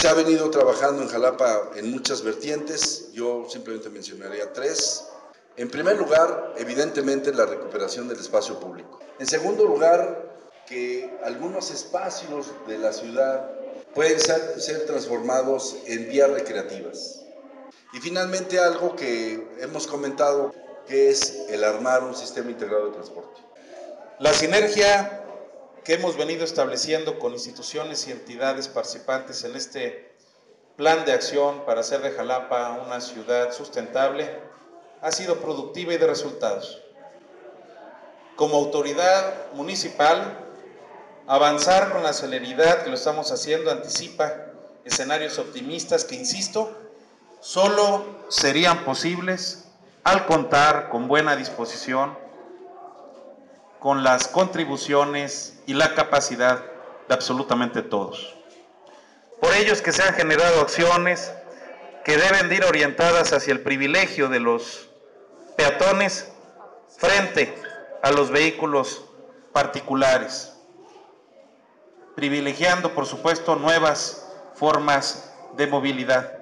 Se ha venido trabajando en Jalapa en muchas vertientes, yo simplemente mencionaría 3. En primer lugar, evidentemente, la recuperación del espacio público. En segundo lugar, que algunos espacios de la ciudad pueden ser transformados en vías recreativas. Y finalmente, algo que hemos comentado, que es el armar un sistema integrado de transporte. La sinergia que hemos venido estableciendo con instituciones y entidades participantes en este plan de acción para hacer de Jalapa una ciudad sustentable ha sido productiva y de resultados. Como autoridad municipal, avanzar con la celeridad que lo estamos haciendo anticipa escenarios optimistas que, insisto, solo serían posibles al contar con buena disposición, con las contribuciones y la capacidad de absolutamente todos. Por ello es que se han generado acciones que deben de ir orientadas hacia el privilegio de los peatones frente a los vehículos particulares, privilegiando, por supuesto, nuevas formas de movilidad.